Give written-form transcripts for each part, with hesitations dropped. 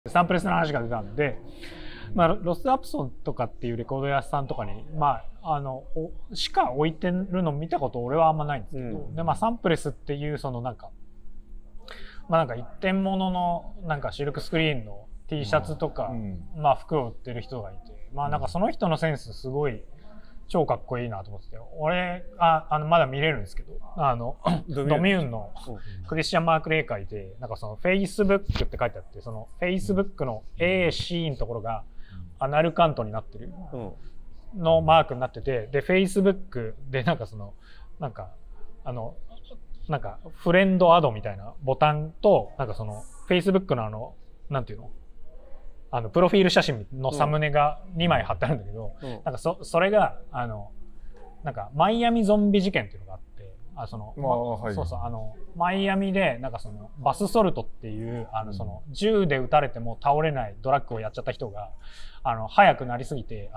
サンプレスの話が出たんで、まあ、ロス・アプソンとかっていうレコード屋さんとかに、まあ、しか置いてるの見たこと俺はあんまないんですけど、で、まあ、サンプレスっていうそのなんか、まあ、なんか一点物のなんかシルクスクリーンの T シャツとか、まあ、服を売ってる人がいて、まあ、なんかその人のセンスすごい超かっこいいなと思ってて、俺まだ見れるんですけど、ドミューンのクリスチャン・マーク・レイ会でなんかその Facebook って書いてあって、その Facebook の AC のところがアナルカントになってるのマークになってて、で Facebook でなんかそのなんかなんかフレンドアドみたいなボタンと、なんかその Facebook のなんていうの、プロフィール写真のサムネが2枚貼ってあるんだけど、なんかそれがなんかマイアミゾンビ事件っていうのがあって、そうそうマイアミでなんかそのバスソルトっていうその銃で撃たれても倒れないドラッグをやっちゃった人が早くなりすぎて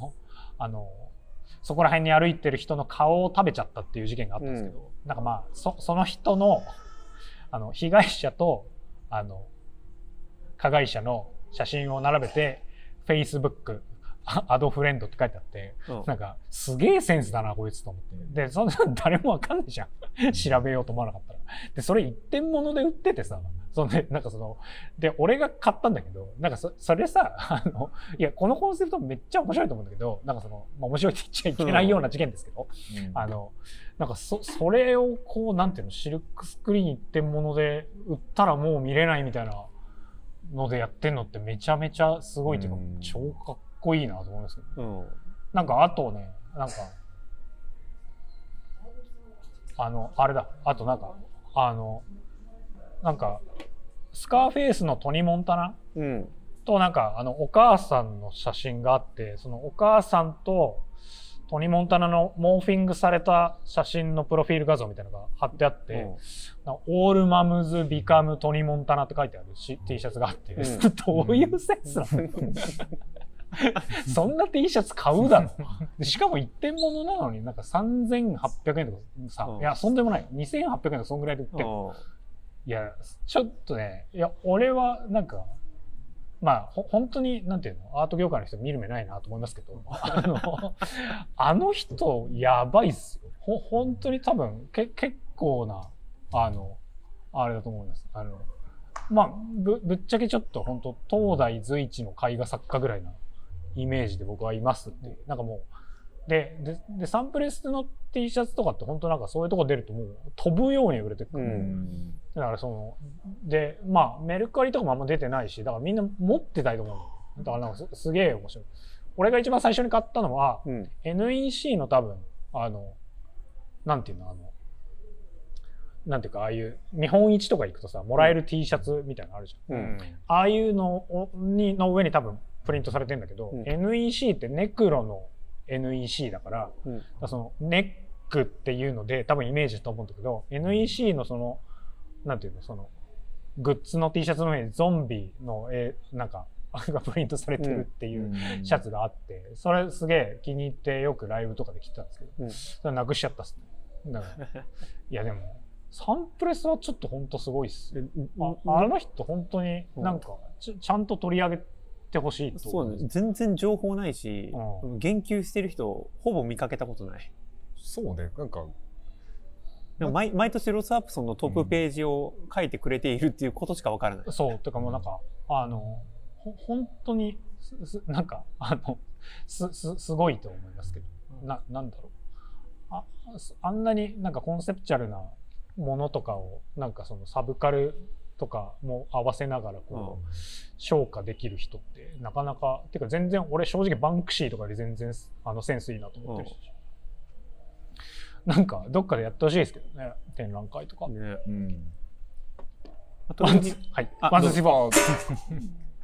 そこら辺に歩いてる人の顔を食べちゃったっていう事件があったんですけど、なんかまあその人の被害者と加害者の写真を並べて Facebook アドフレンドって書いてあって、なんかすげえセンスだなこいつと思って、でそんな誰もわかんないじゃん調べようと思わなかったら。でそれ一点物で売っててさ、なんかで俺が買ったんだけど、なんかそれさいやこのコンセプトめっちゃ面白いと思うんだけど、なんかまあ、面白いって言っちゃいけないような事件ですけど、なんかそれをこうなんていうの、シルクスクリーン一点物で売ったらもう見れないみたいなのでやってんのってめちゃめちゃすごいっていうか、超かっこいいなと思いますけど、なんかあとね、なんかあれだ、あとなんかなんかスカーフェイスのトニー・モンタナ、となんかお母さんの写真があって、そのお母さんとトニー・モンタナのモーフィングされた写真のプロフィール画像みたいなのが貼ってあって、オールマムズ・ビカム・トニー・モンタナって書いてあるT シャツがあって、どういうセンスなのそんな T シャツ買うだろしかも一点物なのになんか3800円とかさ、いやそんでもない、2800円とかそんぐらいで売ってる。いやちょっとね、いや俺はなんかまあ本当になんていうの、アート業界の人見る目ないなと思いますけど、あの人やばいっすよ。本当に多分結構なあれだと思います。まあぶっちゃけちょっと本当東大随一の絵画作家ぐらいなイメージで僕はいますっていう。なんかもうでサンプレスの T シャツとかって本当なんかそういうとこ出るともう飛ぶように売れてくる。だからでまあメルカリとかもあんま出てないし、だからみんな持ってたいと思う。だからなんかすげえ面白い。俺が一番最初に買ったのは、NEC の多分なんていうの、なんていうか、ああいう見本市とか行くとさもらえる T シャツみたいなのあるじゃん、ああいうのの上に多分プリントされてるんだけど、NEC ってネクロの NEC だから、そのネックっていうので多分イメージだと思うんだけど、 NEC のなんていうの、グッズの T シャツの上にゾンビのなんかがプリントされてるっていうシャツがあって、それすげえ気に入ってよくライブとかで着てたんですけど、それなくしちゃったっすね。だからいやでもサンプレスはちょっと本当すごいっす。あの人本当になんかちゃんと取り上げてほしいと。 そうね、全然情報ないし、言及してる人ほぼ見かけたことない。 そうね、なんか毎年ロス・アプソンのトップページを書いてくれているっていうことしかわからない。 そうとかもうなんか本当になんかすごいと思いますけど、なんだろう、あんなになんかコンセプチュアルなものとかをなんかそのサブカルとかも合わせながらこう消化できる人ってなかなか、っていうか全然俺正直バンクシーとかより全然センスいいなと思ってるし、なんかどっかでやってほしいですけどね、展覧会とか。 ね、 あとはい、ワンツースリーフォー